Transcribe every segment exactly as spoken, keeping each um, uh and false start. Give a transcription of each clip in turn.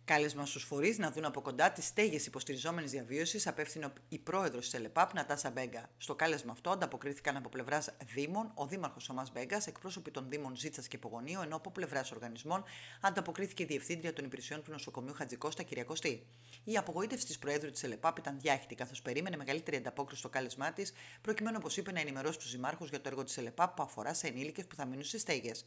Κάλεσμα στους φορείς να δουν από κοντά τις στέγες υποστηριζόμενης διαβίωσης απέφθινε η πρόεδρος της ΕΛΕΠΑΠ, Νατάσα Μπέγκα. Στο κάλεσμα αυτό ανταποκρίθηκαν από πλευράς Δήμων ο Δήμαρχος Θωμάς Μπέγκας, εκπρόσωποι των Δήμων Ζήτσας και Πογονίου, ενώ από πλευράς οργανισμών ανταποκρίθηκε η Διευθύντρια των Υπηρεσιών του Νοσοκομείου Χατζικώστα, κυρία Κωστή. Η απογοήτευση της Προέδρου της ΕΛΕΠΑΠ ήταν διάχυτη, καθώς περίμενε μεγαλύτερη ανταπόκριση στο κάλεσμά της, προκειμένου, όπως είπε, να ενημερώσει τους δημάρχους για το έργο της ΕΛΕΠΑΠ που αφορά σε ενήλικες που θα μείνουν στις στέγες.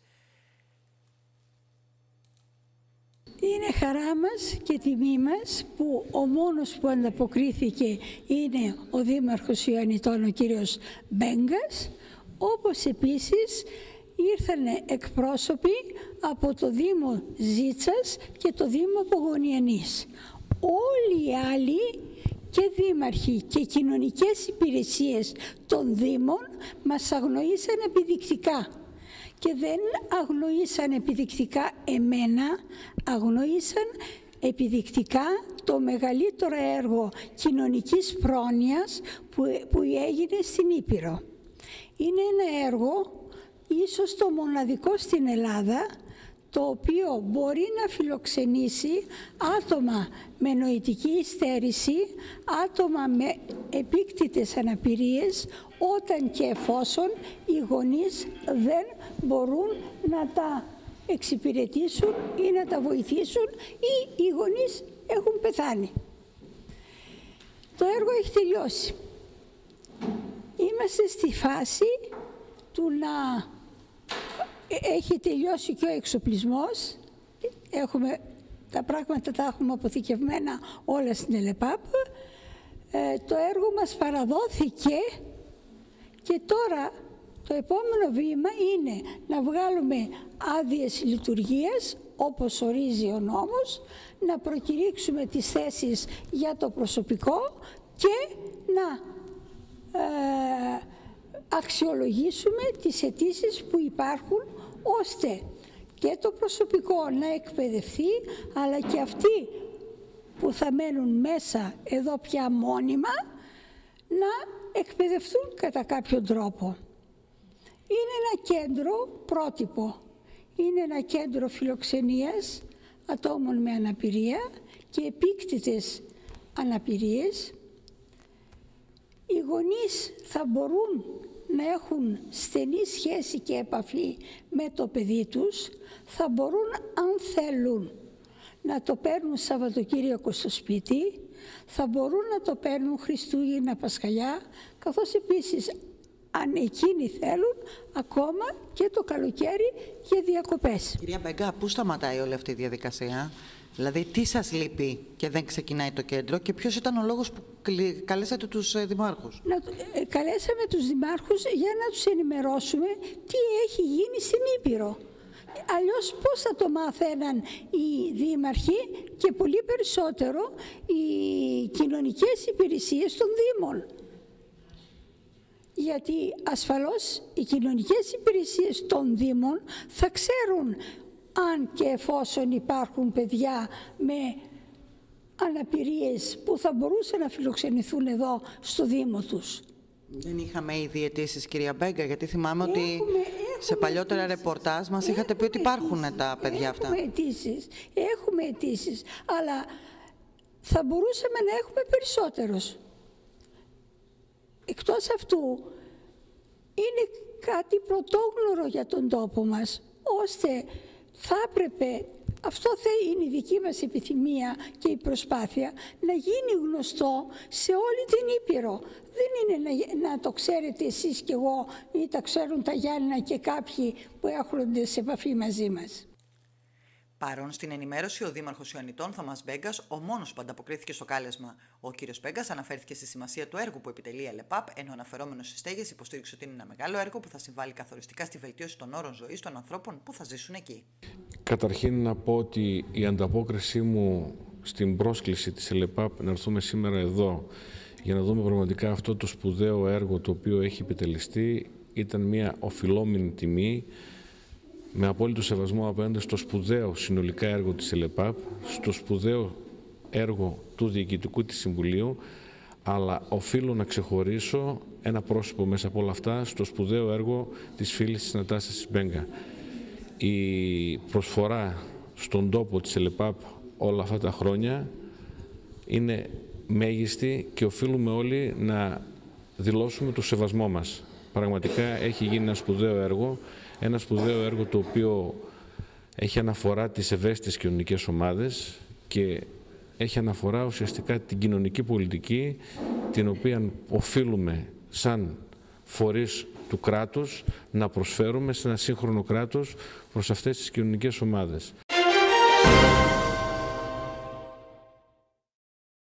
Είναι χαρά μας και τιμή μας που ο μόνος που ανταποκρίθηκε είναι ο Δήμαρχος Ιωαννιτών, ο κύριος Μπέγκας, όπως επίσης ήρθαν εκπρόσωποι από το Δήμο Ζήτσας και το Δήμο Πογονιανής. Όλοι οι άλλοι και δήμαρχοι και κοινωνικές υπηρεσίες των Δήμων μας αγνοήσαν επιδεικτικά. Και δεν αγνοήσαν επιδεικτικά εμένα, αγνοήσαν επιδεικτικά το μεγαλύτερο έργο κοινωνικής πρόνοιας που, που έγινε στην Ήπειρο. Είναι ένα έργο, ίσως το μοναδικό στην Ελλάδα, το οποίο μπορεί να φιλοξενήσει άτομα με νοητική υστέρηση, άτομα με επίκτητες αναπηρίες, όταν και εφόσον οι γονείς δεν μπορούν να τα εξυπηρετήσουν ή να τα βοηθήσουν ή οι γονείς έχουν πεθάνει. Το έργο έχει τελειώσει. Είμαστε στη φάση του να έχει τελειώσει και ο εξοπλισμός. Έχουμε, τα πράγματα τα έχουμε αποθηκευμένα όλα στην ΕΛΕΠΑΠ. Ε, το έργο μας παραδόθηκε και τώρα το επόμενο βήμα είναι να βγάλουμε άδειες λειτουργίας όπως ορίζει ο νόμος, να προκηρύξουμε τις θέσεις για το προσωπικό και να ε, αξιολογήσουμε τις αιτήσεις που υπάρχουν, ώστε και το προσωπικό να εκπαιδευτεί, αλλά και αυτοί που θα μένουν μέσα εδώ πια μόνιμα να εκπαιδευτούν κατά κάποιον τρόπο. Είναι ένα κέντρο πρότυπο, είναι ένα κέντρο φιλοξενίας ατόμων με αναπηρία και επίκτητες αναπηρίες. Οι γονείς θα μπορούν να έχουν στενή σχέση και επαφή με το παιδί τους, θα μπορούν, αν θέλουν, να το παίρνουν Σαββατοκύριακο στο σπίτι, θα μπορούν να το παίρνουν Χριστούγεννα, Πασχαλιά, καθώς επίσης, αν εκείνοι θέλουν, ακόμα και το καλοκαίρι για διακοπές. Κυρία Μπέγκα, πού σταματάει όλη αυτή η διαδικασία? Δηλαδή, τι σας λείπει και δεν ξεκινάει το κέντρο και ποιος ήταν ο λόγος που καλέσατε τους δημάρχους? Να, ε, καλέσαμε τους δημάρχους για να τους ενημερώσουμε τι έχει γίνει στην Ήπειρο. Αλλιώς πώς θα το μάθαιναν οι δήμαρχοι και πολύ περισσότερο οι κοινωνικές υπηρεσίες των Δήμων. Γιατί ασφαλώς οι κοινωνικές υπηρεσίες των Δήμων θα ξέρουν αν και εφόσον υπάρχουν παιδιά με αναπηρίες που θα μπορούσαν να φιλοξενηθούν εδώ στο Δήμο τους. Δεν είχαμε ήδη αιτήσεις, κυρία Μπέγκα, γιατί θυμάμαι έχουμε, ότι έχουμε σε παλιότερα αιτήσεις. Ρεπορτάζ μας είχατε πει ότι υπάρχουν αιτήσεις. Τα παιδιά αυτά. Έχουμε αιτήσεις, έχουμε αιτήσεις, αλλά θα μπορούσαμε να έχουμε περισσότερους. Εκτός αυτού, είναι κάτι πρωτόγνωρο για τον τόπο μας, ώστε θα έπρεπε, αυτό θα είναι η δική μας επιθυμία και η προσπάθεια, να γίνει γνωστό σε όλη την Ήπειρο. Δεν είναι να, να το ξέρετε εσείς και εγώ ή τα ξέρουν τα Γιάννηνα και κάποιοι που έρχονται σε επαφή μαζί μας. Παρόν στην ενημέρωση, ο Δήμαρχος Ιωαννιτών, Θωμάς Μπέγκας, ο μόνος που ανταποκρίθηκε στο κάλεσμα. Ο κύριος Μπέγκας αναφέρθηκε στη σημασία του έργου που επιτελεί η ΕΛΕΠΑΠ, ενώ αναφερόμενος στις στέγες υποστήριξε ότι είναι ένα μεγάλο έργο που θα συμβάλλει καθοριστικά στη βελτίωση των όρων ζωής των ανθρώπων που θα ζήσουν εκεί. Καταρχήν να πω ότι η ανταπόκρισή μου στην πρόσκληση της ΕΛΕΠΑΠ να έρθουμε σήμερα εδώ για να δούμε πραγματικά αυτό το σπουδαίο έργο το οποίο έχει επιτελεστεί ήταν μια οφειλόμενη τιμή, με απόλυτο σεβασμό απέναντι στο σπουδαίο συνολικά έργο της ΕΛΕΠΑΠ, στο σπουδαίο έργο του Διοικητικού της Συμβουλίου, αλλά οφείλω να ξεχωρίσω ένα πρόσωπο μέσα από όλα αυτά, στο σπουδαίο έργο της φίλης της Νατάσας Μπέγκα. Η προσφορά στον τόπο της ΕΛΕΠΑΠ όλα αυτά τα χρόνια είναι μέγιστη και οφείλουμε όλοι να δηλώσουμε το σεβασμό μας. Πραγματικά έχει γίνει ένα σπουδαίο έργο, ένα σπουδαίο έργο το οποίο έχει αναφορά τις ευαίσθητες κοινωνικές ομάδες και έχει αναφορά ουσιαστικά την κοινωνική πολιτική την οποία οφείλουμε σαν φορείς του κράτους να προσφέρουμε σε ένα σύγχρονο κράτος προς αυτές τις κοινωνικές ομάδες.